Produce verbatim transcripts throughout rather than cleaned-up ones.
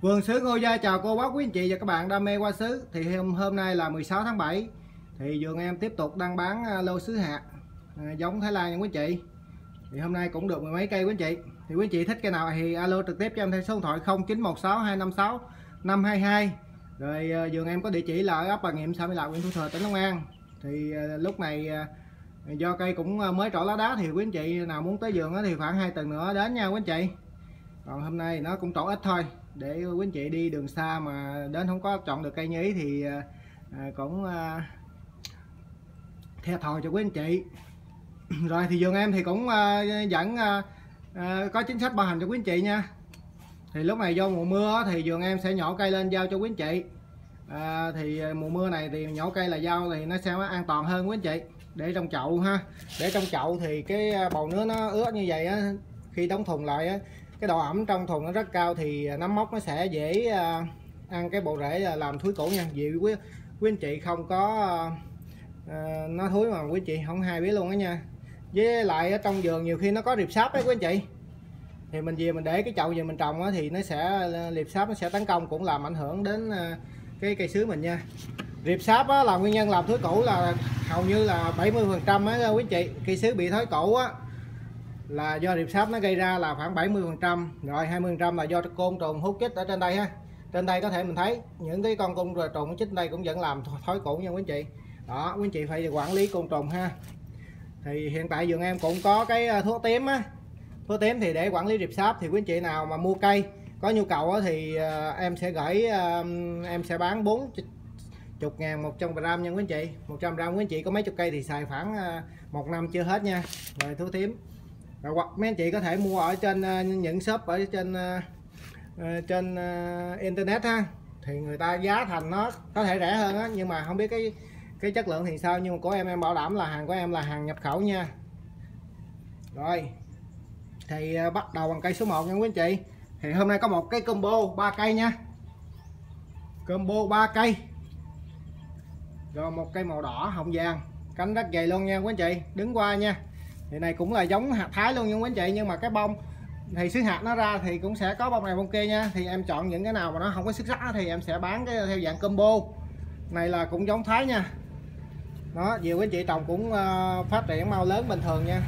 Vườn sứ Ngô Gia chào cô bác, quý anh chị và các bạn đam mê hoa sứ. Thì hôm hôm nay là mười sáu tháng bảy, thì vườn em tiếp tục đăng bán lô sứ hạt à, giống Thái Lan nha quý anh chị. Thì hôm nay cũng được mười mấy cây quý anh chị. Thì quý anh chị thích cây nào thì alo trực tiếp cho em theo số điện thoại không chín một sáu hai năm sáu năm hai hai. Rồi vườn em có địa chỉ là ở ấp Bà Nghiệm, xã Mỹ Lạc, huyện Thủ Thừa, tỉnh Long An. Thì lúc này do cây cũng mới trổ lá đá thì quý anh chị nào muốn tới vườn thì khoảng hai tuần nữa đến nha quý anh chị. Còn hôm nay nó cũng trổ ít thôi, để quý anh chị đi đường xa mà đến không có chọn được cây như ý thì à, cũng à, theo thòi cho quý anh chị. Rồi thì vườn em thì cũng à, vẫn à, à, có chính sách bảo hành cho quý anh chị nha. Thì lúc này do mùa mưa thì vườn em sẽ nhổ cây lên giao cho quý anh chị. à, thì mùa mưa này thì nhổ cây là giao thì nó sẽ an toàn hơn quý anh chị. Để trong chậu ha, để trong chậu thì cái bầu nước nó ướt như vậy á, khi đóng thùng lại á, cái độ ẩm trong thùng nó rất cao thì nấm mốc nó sẽ dễ uh, ăn cái bộ rễ làm thúi củ nha. Vì quý, quý anh chị không có uh, nó thúi mà quý anh chị không hay biết luôn đó nha. Với lại ở trong vườn nhiều khi nó có liệp sáp đấy quý anh chị, thì mình về mình để cái chậu về mình trồng á, thì nó sẽ liệp sáp nó sẽ tấn công, cũng làm ảnh hưởng đến uh, cái cây sứ mình nha. Liệp sáp á, là nguyên nhân làm thúi củ là hầu như là bảy mươi phần trăm á quý anh chị. Cây sứ bị thối củ á là do liệp sáp nó gây ra là khoảng bảy mươi phần trăm, rồi hai mươi phần trăm là do côn trùng hút chích ở trên đây ha. Trên đây có thể mình thấy những cái con côn trùng chích đây cũng vẫn làm thối củ nha quý anh chị. Đó, quý anh chị phải quản lý côn trùng ha. Thì hiện tại vườn em cũng có cái thuốc tím á. Thuốc tím thì để quản lý liệp sáp, thì quý anh chị nào mà mua cây có nhu cầu thì em sẽ gửi, em sẽ bán bốn mươi ngàn một trăm gram nha quý anh chị. Một trăm gram quý anh chị có mấy chục cây thì xài khoảng một năm chưa hết nha. Rồi thuốc tím. Rồi hoặc mấy anh chị có thể mua ở trên những shop ở trên uh, trên uh, internet ha, thì người ta giá thành nó có thể rẻ hơn á, nhưng mà không biết cái cái chất lượng thì sao, nhưng mà của em em bảo đảm là hàng của em là hàng nhập khẩu nha. Rồi thì uh, bắt đầu bằng cây số một nha quý anh chị. Thì hôm nay có một cái combo ba cây nha, combo ba cây, rồi một cây màu đỏ hồng vàng, cánh rất dày luôn nha quý anh chị. Đứng qua nha. Thì này cũng là giống hạt Thái luôn nha quý anh chị, nhưng mà cái bông thì sứ hạt nó ra thì cũng sẽ có bông này bông kia nha. Thì em chọn những cái nào mà nó không có xuất sắc thì em sẽ bán cái theo dạng combo. Này là cũng giống Thái nha. Đó, nhiều quý anh chị trồng cũng uh, phát triển mau lớn bình thường nha.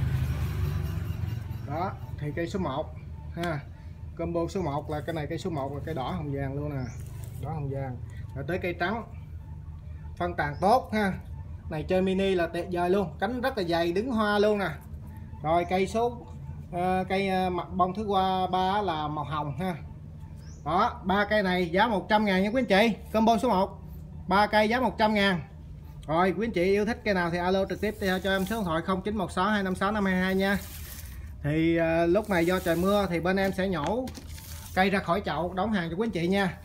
Đó, thì cây số một ha. Combo số một là cái này, cây số một là cây đỏ hồng vàng luôn nè. Đỏ hồng vàng. Rồi tới cây trắng. Phân tàn tốt ha. Này chơi mini là tuyệt vời luôn, cánh rất là dày, đứng hoa luôn nè. Rồi cây số uh, cây uh, mặt bông thứ qua ba là màu hồng ha. Đó, ba cây này giá một trăm ngàn nha quý anh chị. Combo số một, ba cây giá một trăm ngàn. Rồi quý anh chị yêu thích cây nào thì alo trực tiếp theo cho em số điện thoại không chín một sáu hai năm sáu năm hai hai nha. Thì uh, lúc này do trời mưa thì bên em sẽ nhổ cây ra khỏi chậu đóng hàng cho quý anh chị nha.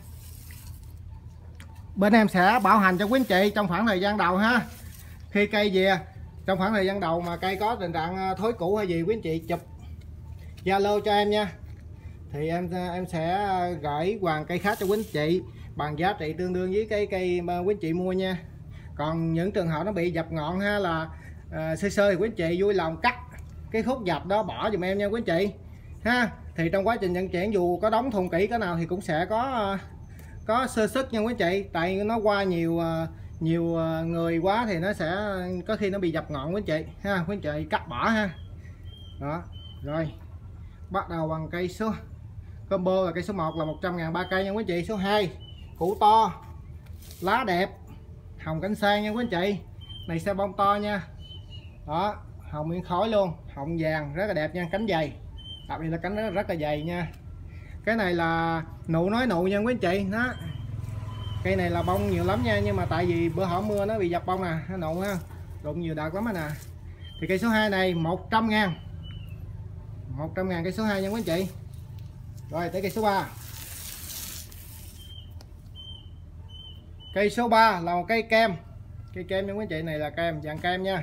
Bên em sẽ bảo hành cho quý anh chị trong khoảng thời gian đầu ha. Khi cây về trong khoảng thời gian đầu mà cây có tình trạng thối củ hay gì, quý anh chị chụp Zalo cho em nha. Thì em em sẽ gửi hoàn cây khác cho quý anh chị bằng giá trị tương đương với cái cây mà quý anh chị mua nha. Còn những trường hợp nó bị dập ngọn ha, là uh, sơ sơ thì quý anh chị vui lòng cắt cái khúc dập đó bỏ giùm em nha quý anh chị ha. Thì trong quá trình vận chuyển dù có đóng thùng kỹ cái nào thì cũng sẽ có uh, có sơ sức nha quý anh chị, tại nó qua nhiều uh, nhiều người quá thì nó sẽ có khi nó bị dập ngọn quý anh chị ha. Quý anh chị cắt bỏ ha. Đó, rồi bắt đầu bằng cây số combo là cây số một là một trăm ngàn ba cây nha quý anh chị. Số hai củ to, lá đẹp, hồng cánh sen nha quý anh chị. Này xe bông to nha. Đó, hồng miếng khói luôn, hồng vàng rất là đẹp nha, cánh dày, đặc biệt là cánh rất, rất là dày nha. Cái này là nụ nói nụ nha quý anh chị. Đó, cây này là bông nhiều lắm nha, nhưng mà tại vì bữa hổm mưa nó bị dập bông nè, nó nụ ha, đụng nhiều đợt lắm nè. Thì cây số hai này một trăm ngàn, một trăm ngàn cây số hai nha quý anh chị. Rồi tới cây số ba. Cây số ba là một cây kem, cây kem nha quý anh chị. Này là kem, dạng kem nha,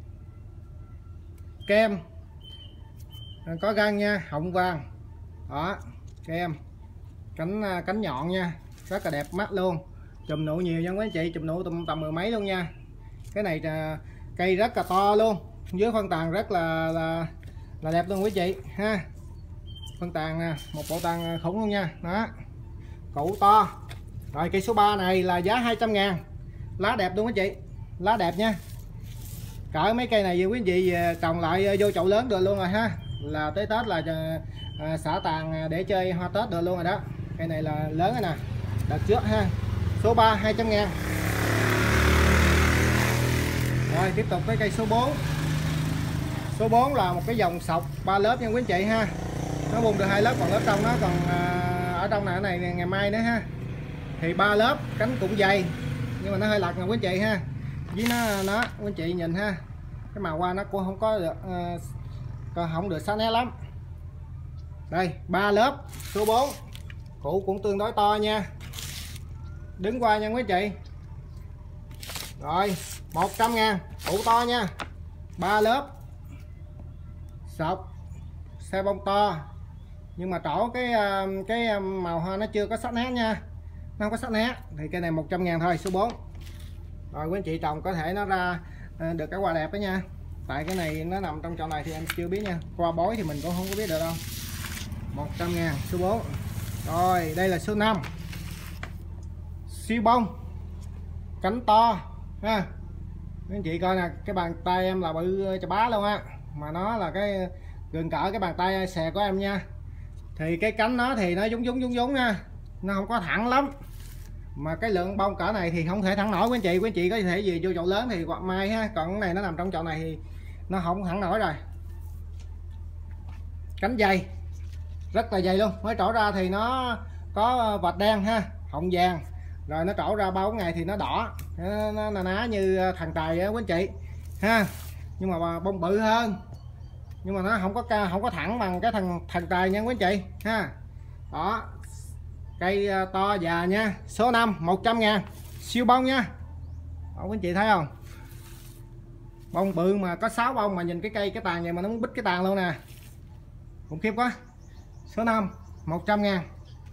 kem có găng nha, họng vàng. Đó, kem cánh cánh nhọn nha, rất là đẹp mắt luôn, chùm nụ nhiều nha quý anh chị, chùm nụ tầm, tầm mười mấy luôn nha. Cái này cây rất là to luôn, dưới phân tàn rất là là, là đẹp luôn quý chị ha. Phân tàn nè, một bộ tàn khủng luôn nha. Đó, cụ to. Rồi cây số ba này là giá hai trăm ngàn. Lá đẹp luôn quý chị, lá đẹp nha. Cỡ mấy cây này quý anh chị trồng lại vô chậu lớn được luôn rồi ha, là tới Tết là à, xả tàn để chơi hoa Tết được luôn rồi đó. Cây này là lớn rồi nè, đợt trước ha. Số ba hai trăm ngàn. Rồi tiếp tục với cây số bốn. Số bốn là một cái dòng sọc ba lớp nha quý anh chị ha. Nó bung được hai lớp, còn lớp trong nó còn à, ở trong này này ngày mai nữa ha. Thì ba lớp, cánh cũng dày nhưng mà nó hơi lật nè quý anh chị ha. Với nó nó quý anh chị nhìn ha, cái màu hoa nó cũng không có được uh, không được sắc nét lắm. Đây ba lớp số bốn, củ cũng tương đối to nha. Đứng qua nha quý anh chị. Rồi một trăm ngàn, củ to nha, ba lớp, sọc, xe bông to, nhưng mà trổ cái cái màu hoa nó chưa có sắc nét nha, nó không có sắc nét. Thì cây này một trăm ngàn thôi, số bốn. Rồi quý anh chị trồng có thể nó ra được cái hoa đẹp đó nha. Tại cái này nó nằm trong chậu này thì em chưa biết nha, qua bói thì mình cũng không có biết được đâu. Một trăm ngàn, số bốn. Rồi đây là số năm. Siêu bông, cánh to ha. Quý anh chị coi nè, cái bàn tay em là bự chà bá luôn á, mà nó là cái gần cỡ cái bàn tay xè của em nha. Thì cái cánh nó thì nó giống giống giống giống nha, nó không có thẳng lắm, mà cái lượng bông cỡ này thì không thể thẳng nổi quý anh chị. Quý anh chị có thể gì vô chậu lớn thì quạt mai ha, còn cái này nó nằm trong chậu này thì nó không thẳng nổi rồi. Cánh dày, rất là dày luôn. Mới trổ ra thì nó có vạch đen ha, họng vàng, rồi nó trổ ra ba bốn ngày thì nó đỏ, nó, nó, nó ná như thằng tài á quý anh chị ha. Nhưng mà bông bự hơn, nhưng mà nó không có không có thẳng bằng cái thằng thằng tài nha quý anh chị ha. Đó, cây to già nha. Số năm, một trăm ngàn, siêu bông nha. Đó, quý anh chị thấy không, bông bự mà có sáu bông, mà nhìn cái cây cái tàn này mà nó muốn bít cái tàn luôn nè, khủng khiếp quá. Số năm, một trăm ngàn.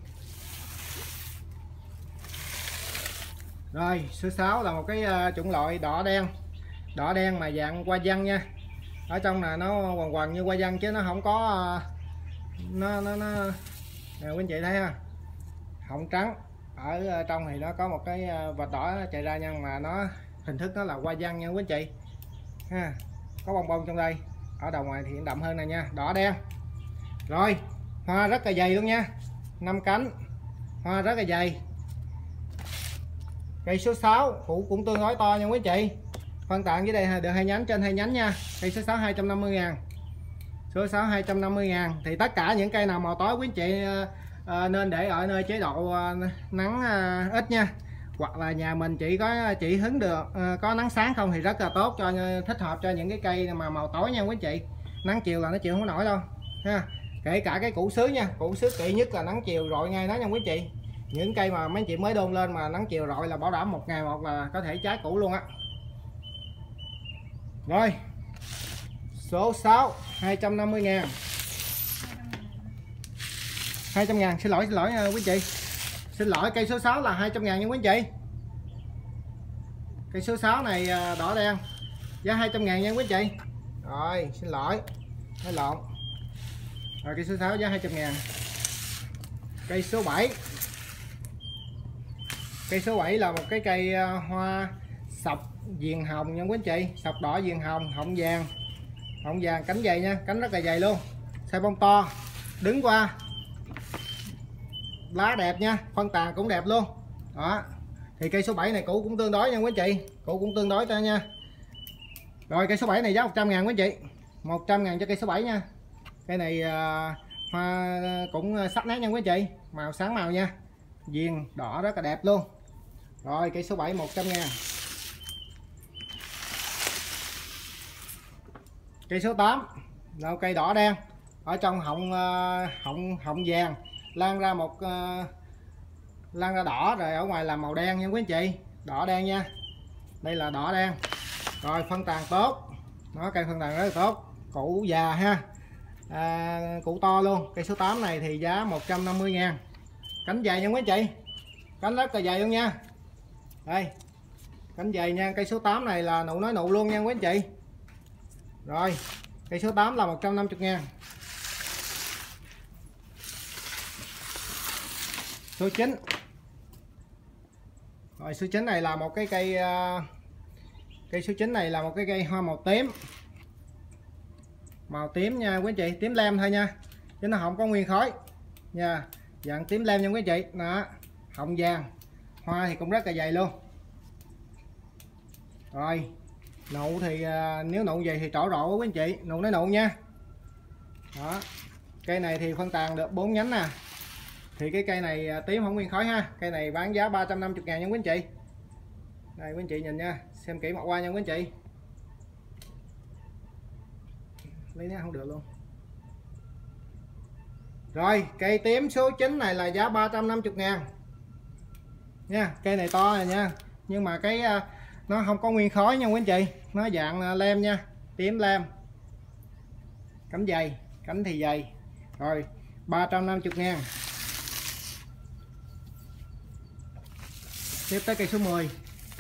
Rồi số sáu là một cái uh, chủng loại đỏ đen, đỏ đen mà dạng hoa văn nha. Ở trong là nó quằn quằn như hoa văn chứ nó không có uh, nó nó nó nè quý anh chị thấy ha, họng trắng, ở trong thì nó có một cái vạch đỏ chạy ra nha, mà nó hình thức nó là hoa văn nha quý anh chị ha. Có bông bông trong đây, ở đầu ngoài thì đậm hơn này nha, đỏ đen. Rồi hoa rất là dày luôn nha, năm cánh, hoa rất là dày. Cây số sáu củ cũng tương đối to nha quý anh chị. Phân tán dưới đây được hai nhánh, trên hai nhánh nha. Cây số sáu hai trăm năm mươi ngàn. Số sáu hai trăm năm mươi ngàn. Thì tất cả những cây nào màu tối quý anh chị à, nên để ở nơi chế độ à, nắng à, ít nha. Hoặc là nhà mình chỉ có chỉ hứng được à, có nắng sáng không thì rất là tốt, cho thích hợp cho những cái cây mà màu tối nha quý anh chị. Nắng chiều là nó chịu không nổi đâu ha. Kể cả cái củ sứ nha, củ sứ kỵ nhất là nắng chiều rọi ngay nó nha quý anh chị. Những cây mà mấy anh chị mới đôn lên mà nắng chiều rọi là bảo đảm một ngày một là có thể trái củ luôn á. Rồi số sáu hai trăm năm mươi ngàn, hai trăm ngàn, xin lỗi xin lỗi quý anh chị, xin lỗi. Cây số sáu là hai trăm ngàn nha quý anh chị. Cây số sáu này đỏ đen, giá hai trăm ngàn nha quý anh chị. Rồi xin lỗi, nói lộn. Rồi cây số sáu giá hai trăm ngàn. Cây số bảy, cây số bảy là một cái cây hoa sọc viền hồng nha quý anh chị, sọc đỏ viền hồng, họng vàng, họng vàng, cánh dày nha, cánh rất là dày luôn, size bông to, đứng qua, lá đẹp nha, phân tàn cũng đẹp luôn. Đó, thì cây số bảy này củ cũng tương đối nha quý anh chị, củ cũng tương đối cho nha. Rồi cây số bảy này giá một trăm ngàn quý anh chị, một trăm ngàn cho cây số bảy nha. Cây này uh, hoa cũng sắc nét nha quý anh chị, màu sáng màu nha, viền đỏ rất là đẹp luôn. Rồi cây số bảy một trăm ngàn. Cây số tám là cây đỏ đen, ở trong họng uh, họng họng vàng, lan ra một uh, lan ra đỏ, rồi ở ngoài là màu đen nha quý anh chị, đỏ đen nha. Đây là đỏ đen. Rồi phân tàn tốt, nó cây phân tàn rất là tốt, củ già ha, à, củ to luôn. Cây số tám này thì giá một trăm năm mươi ngàn. Cánh dày nha quý anh chị, cánh rất là dày luôn nha. Đây cánh dày nha. Cây số tám này là nụ nói nụ luôn nha quý anh chị. Rồi cây số tám là một trăm năm mươi ngàn. số chín. Rồi số chín này là một cái cây uh, cây số chín này là một cái cây hoa màu tím, màu tím nha quý anh chị, tím lem thôi nha, chứ nó không có nguyên khối nha, dạng tím lem nha quý anh chị. Đó, hồng vàng, hoa thì cũng rất là dày luôn. Rồi nụ thì uh, nếu nụ vậy thì trổ rộ quý anh chị, nụ nói nụ nha. Đó, cây này thì phân tàn được bốn nhánh nè. Thì cái cây này uh, tím không nguyên khối ha, cây này bán giá ba trăm năm mươi ngàn nha quý anh chị. Đây quý anh chị nhìn nha, xem kỹ mặt hoa nha quý anh chị. Lấy nó không được luôn. Rồi cây tím số chín này là giá ba trăm năm mươi ngàn nha. Cây này to rồi nha, nhưng mà cái uh, nó không có nguyên khối nha quý anh chị, nó dạng uh, lem nha, tím lem, cánh dày, cánh thì dày. Rồi ba trăm năm mươi ngàn. Tiếp tới cây số mười.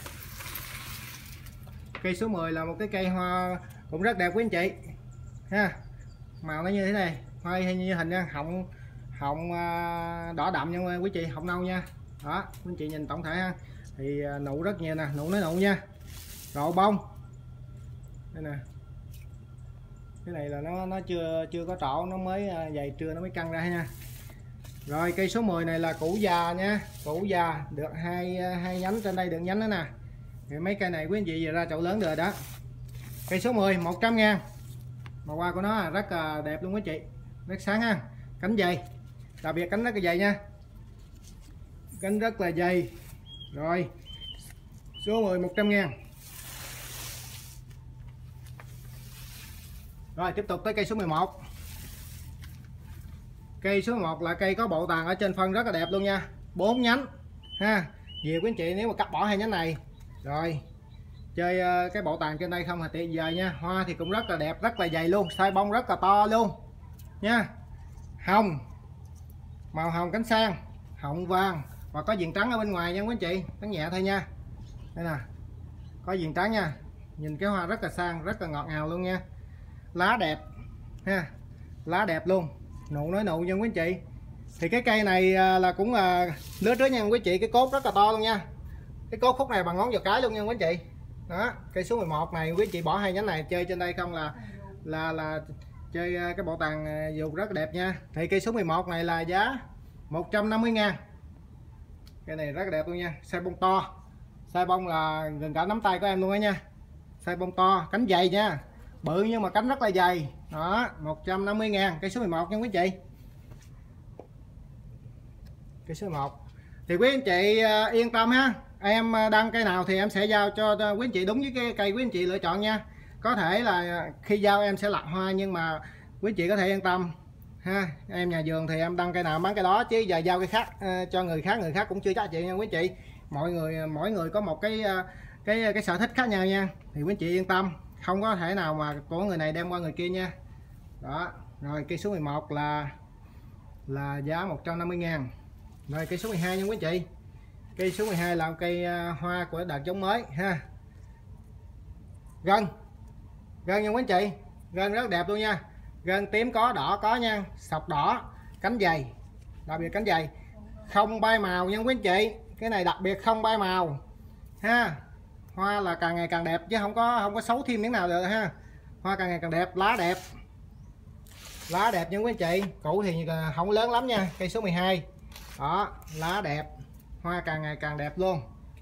Cây số mười là một cái cây hoa cũng rất đẹp quý anh chị ha. Màu nó như thế này, hoa hay như hình nha, họng họng đỏ đậm nha quý chị, họng nâu nha. Đó quý anh chị nhìn tổng thể ha, thì nụ rất nhiều nè, nụ nói nụ nha. Rộ bông đây nè, cái này là nó nó chưa chưa có trổ, nó mới dày trưa nó mới căng ra nha. Rồi cây số mười này là củ già nha, củ già được hai hai nhánh, trên đây được nhánh nữa nè. Thì mấy cây này quý anh chị về ra chậu lớn rồi đó. Cây số mười một trăm ngàn. Màu hoa của nó rất là đẹp luôn quý chị, rất sáng ha, cánh dày, đặc biệt cánh rất là dày nha, cánh rất là dày. Rồi số mười một trăm ngàn. Rồi tiếp tục tới cây số mười một. Cây số mười một là cây có bộ tàn ở trên phân rất là đẹp luôn nha, bốn nhánh ha. Nhiều quý anh chị nếu mà cắt bỏ hai nhánh này rồi chơi cái bộ tàn trên đây không thì tiện về nha. Hoa thì cũng rất là đẹp, rất là dày luôn, size bông rất là to luôn nha. Hồng, màu hồng cánh sang, họng vàng và có viền trắng ở bên ngoài nha quý anh chị, trắng nhẹ thôi nha. Đây nè, có viền trắng nha, nhìn cái hoa rất là sang, rất là ngọt ngào luôn nha. Lá đẹp ha, lá đẹp luôn, nụ nói nụ nha quý anh chị. Thì cái cây này là cũng là lứa trước nha quý anh chị, cái cốt rất là to luôn nha, cái cốt khúc này bằng ngón giò cái luôn nha quý anh chị. Đó, cây số mười một này quý anh chị bỏ hai nhánh này chơi trên đây không là là là chơi cái bộ tàn dù rất đẹp nha. Thì cây số mười một này là giá một trăm năm mươi ngàn. Cây này rất là đẹp luôn nha, size bông to, size bông là gần cả nắm tay của em luôn đó nha. Size bông to, cánh dày nha, bự nhưng mà cánh rất là dày. Đó, một trăm năm mươi ngàn cây số mười một nha quý anh chị. Cây số mười một thì quý anh chị uh, yên tâm ha, em đăng cây nào thì em sẽ giao cho quý anh chị đúng với cái cây quý anh chị lựa chọn nha. Có thể là khi giao em sẽ lặt hoa, nhưng mà quý anh chị có thể yên tâm ha, em nhà vườn thì em đăng cây nào bán cây đó, chứ giờ giao cây khác uh, cho người khác, người khác cũng chưa chắc chị nha quý anh chị. Mọi người mỗi người có một cái uh, cái cái sở thích khác nhau nha, thì quý anh chị yên tâm, không có thể nào mà của người này đem qua người kia nha. Đó, rồi cây số mười một là là giá một trăm năm mươi ngàn. Rồi cây số mười hai nha quý anh chị. Cây số mười hai là cây hoa của đợt giống mới ha. Gân, gân nha quý anh chị, gân rất đẹp luôn nha, gân tím có, đỏ có nha, sọc đỏ, cánh dày, đặc biệt cánh dày, không bay màu nha quý anh chị. Cái này đặc biệt không bay màu ha. Hoa là càng ngày càng đẹp chứ không có không có xấu thêm miếng nào được ha. Hoa càng ngày càng đẹp, lá đẹp, lá đẹp nha quý anh chị. Củ thì không lớn lắm nha, cây số mười hai. Đó, lá đẹp, hoa càng ngày càng đẹp luôn.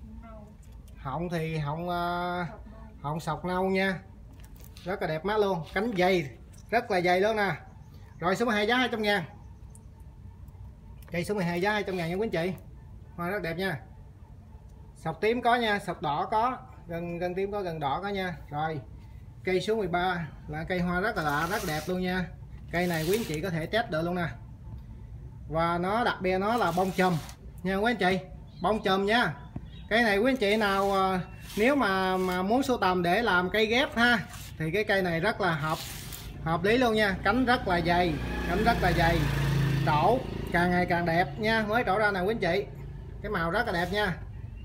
Họng thì họng uh, họng sọc nâu nha, rất là đẹp mắt luôn, cánh dày, rất là dày luôn nè. Rồi số mười hai giá hai trăm ngàn. Cây số mười hai giá hai trăm ngàn nha quý anh chị. Hoa rất đẹp nha, sọc tím có nha, sọc đỏ có, gần gần tím có, gần đỏ có nha. Rồi cây số mười ba là cây hoa rất là lạ, rất đẹp luôn nha. Cây này quý anh chị có thể test được luôn nè. Và nó đặc biệt nó là bông chùm nha quý anh chị, bông chùm nha. Cây này quý anh chị nào nếu mà mà muốn sưu tầm để làm cây ghép ha, thì cái cây này rất là hợp hợp lý luôn nha. Cánh rất là dày, cánh rất là dày, trổ càng ngày càng đẹp nha, mới trổ ra nè quý anh chị, cái màu rất là đẹp nha.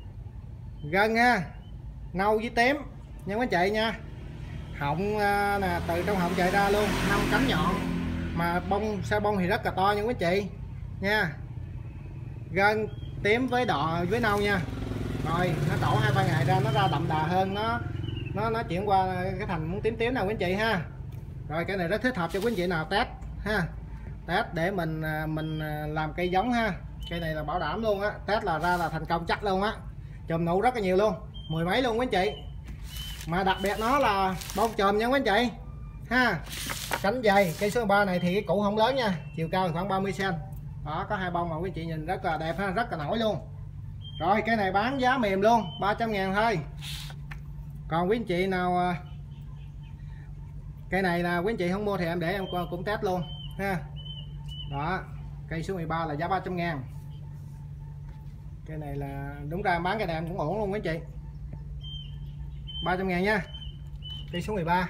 Gân ha, nâu với tím nha quý anh chị nha. Họng nè, từ trong họng chạy ra luôn, năm cánh nhọn, mà bông sa bông thì rất là to nha quý anh chị nha. gân tím với đỏ với nâu nha. Rồi nó đổ hai ba ngày ra nó ra đậm đà hơn, nó nó nó chuyển qua cái thành muốn tím tím nào quý anh chị ha. Rồi cái này rất thích hợp cho quý anh chị nào test ha, test để mình mình làm cây giống ha. Cây này là bảo đảm luôn á, test là ra là thành công chắc luôn á, chùm nụ rất là nhiều luôn, mười mấy luôn quý anh chị. Mà đặc biệt nó là bông chùm nha quý anh chị ha. Cánh dày, cây số ba này thì cái củ không lớn nha, chiều cao thì khoảng ba mươi xăng-ti-mét. Đó, có hai bông mà quý anh chị nhìn rất là đẹp ha, rất là nổi luôn. Rồi cái này bán giá mềm luôn, ba trăm ngàn thôi. Còn quý anh chị nào cây này là quý anh chị không mua thì em để em cũng test luôn ha. Đó, cây số mười ba là giá ba trăm ngàn. Cái này là đúng ra em bán cái này em cũng ổn luôn quý anh chị, ba trăm ngàn nha. Cây số mười ba.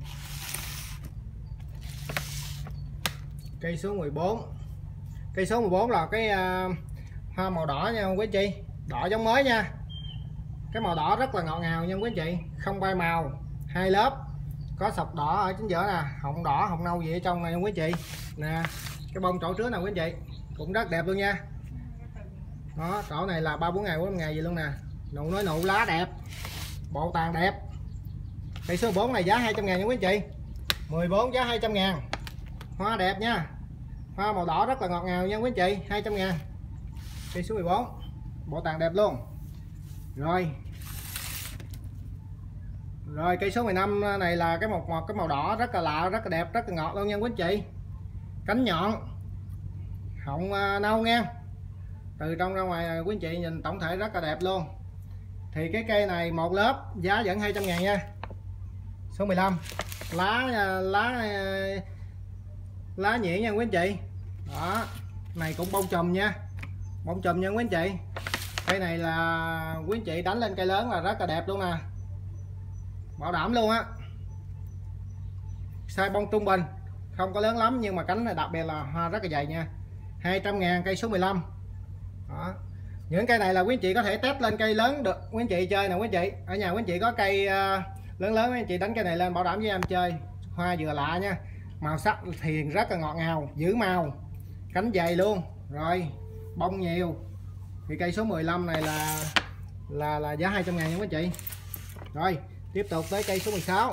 Cây số mười bốn. Cây số mười bốn là cái uh, hoa màu đỏ nha quý anh chị, đỏ giống mới nha. Cái màu đỏ rất là ngọt ngào nha quý anh chị, không bay màu, hai lớp, có sọc đỏ ở chính giữa nè, họng đỏ họng nâu gì ở trong này quý anh chị nè. Cái bông chỗ trước nào quý anh chị cũng rất đẹp luôn nha. Đó, chỗ này là ba bốn ngày bốn năm ngày gì luôn nè, nụ nói nụ lá đẹp, bộ tàn đẹp. Cây số bốn này giá hai trăm ngàn nha quý anh chị, mười bốn giá hai trăm ngàn. Hoa đẹp nha, hoa màu đỏ rất là ngọt ngào nha quý anh chị, hai trăm ngàn. Cây số mười bốn, bộ tàn đẹp luôn. Rồi rồi cây số mười lăm này là cái một, một cái màu đỏ rất là lạ, rất là đẹp, rất là ngọt luôn nha quý anh chị. Cánh nhọn, họng nâu nha, từ trong ra ngoài quý anh chị nhìn tổng thể rất là đẹp luôn. Thì cái cây này một lớp giá vẫn hai trăm ngàn nha. Số mười lăm, lá lá lá nhuyễn nha quý anh chị. Đó, này cũng bông chùm nha, bông chùm nha quý anh chị. Cây này là quý anh chị đánh lên cây lớn là rất là đẹp luôn nè, bảo đảm luôn á. Size bông trung bình, không có lớn lắm nhưng mà cánh này đặc biệt là hoa rất là dày nha. Hai trăm ngàn cây số mười lăm. Đó, những cây này là quý anh chị có thể test lên cây lớn được quý anh chị chơi nè quý anh chị. Ở nhà quý anh chị có cây uh, lớn lớn quý anh chị đánh cây này lên bảo đảm với em chơi. Hoa vừa lạ nha, màu sắc thì rất là ngọt ngào, giữ màu, cánh dày luôn. Rồi bông nhiều. Thì cây số mười lăm này là là là giá hai trăm ngàn nha quý anh chị. Rồi tiếp tục tới cây số mười sáu.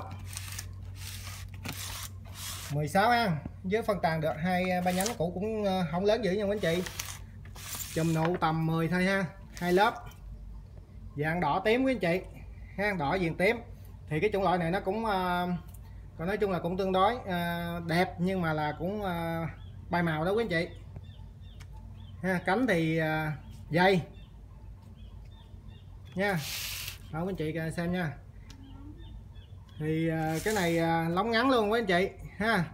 mười sáu ha, với phân tàn được hai ba nhánh cũ cũng không lớn dữ nha quý anh chị. Chùm nụ tầm mười thôi ha, hai lớp, dạng đỏ tím quý anh chị ha, đỏ viền tím. Thì cái chủng loại này nó cũng uh, còn nói chung là cũng tương đối uh, đẹp, nhưng mà là cũng uh, bay màu đó quý anh chị ha. Cánh thì uh, dày nha, đó quý anh chị xem nha. Thì uh, cái này uh, lóng ngắn luôn quý anh chị ha.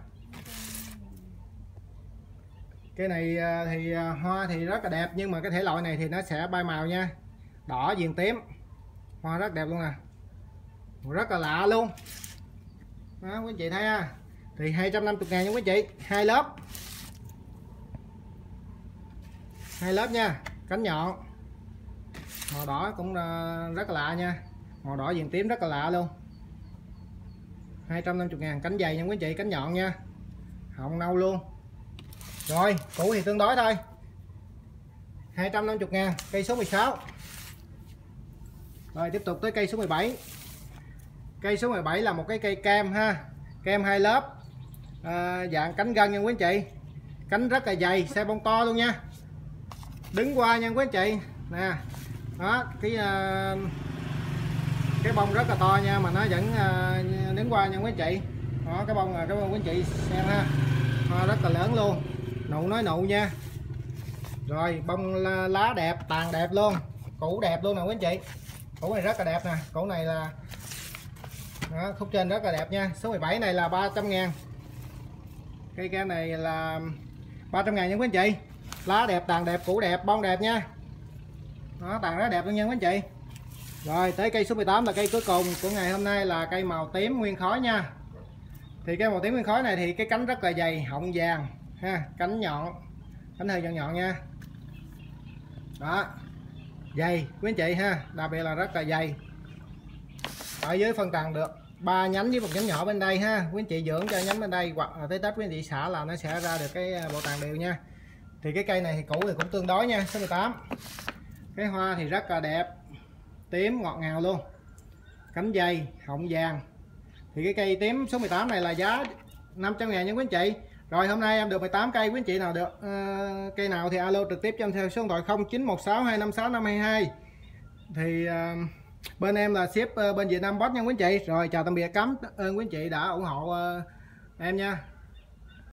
Cái này uh, thì uh, hoa thì rất là đẹp, nhưng mà cái thể loại này thì nó sẽ bay màu nha, đỏ viền tím, hoa rất đẹp luôn nè, rất là lạ luôn đó quý anh chị thấy ha. Thì hai trăm năm mươi ngàn nha quý anh chị, hai lớp, hai lớp nha. Cánh nhọn, màu đỏ cũng rất là lạ nha, màu đỏ viền tím rất là lạ luôn. Hai trăm năm mươi ngàn, cánh dày nha quý anh chị, cánh nhọn nha, họng nâu luôn. Rồi củ thì tương đối thôi, hai trăm năm mươi ngàn. Cây số mười sáu. Rồi tiếp tục tới cây số mười bảy. Cây số mười bảy là một cái cây kem ha, kem hai lớp, à, dạng cánh gân nha quý anh chị, cánh rất là dày, xe bông to luôn nha. Đứng qua nha quý anh chị nè, đó cái uh, cái bông rất là to nha, mà nó vẫn uh, đứng qua nha quý anh chị. Đó cái bông là cái bông quý anh chị xem ha, hoa rất là lớn luôn, nụ nói nụ nha. Rồi bông lá đẹp, tàn đẹp luôn, củ đẹp luôn nè quý anh chị. Củ này rất là đẹp nè, củ này là đó, khúc trên rất là đẹp nha. Số mười bảy này là ba trăm ngàn. Cây kem này là ba trăm ngàn nha quý anh chị. Lá đẹp, tàn đẹp, củ đẹp, bông đẹp nha. Đó, tàn rất đẹp luôn nha quý anh chị. Rồi tới cây số mười tám là cây cuối cùng của ngày hôm nay, là cây màu tím nguyên khói nha. Thì cây màu tím nguyên khói này thì cái cánh rất là dày, họng vàng ha, cánh nhọn, cánh hơi nhọn nhọn nha. Đó, dày quý anh chị ha, đặc biệt là rất là dày. Ở dưới phân tàn được ba nhánh với một nhánh nhỏ bên đây ha, quý anh chị dưỡng cho nhánh bên đây, hoặc là tới Tết quý anh chị xả là nó sẽ ra được cái bộ tàn đều nha. Thì cái cây này thì củ thì cũng tương đối nha, số mười tám. Cái hoa thì rất là đẹp, tím ngọt ngào luôn, cánh dày họng vàng. Thì cái cây tím số mười tám này là giá năm trăm ngàn nha quý anh chị. Rồi hôm nay em được mười tám cây, quý anh chị nào được uh, cây nào thì alo trực tiếp cho em theo số điện thoại không chín một sáu hai năm sáu năm hai hai. Thì uh, bên em là ship uh, bên Việt Nam Post nha quý anh chị. Rồi chào tạm biệt, cảm ơn quý anh chị đã ủng hộ uh, em nha.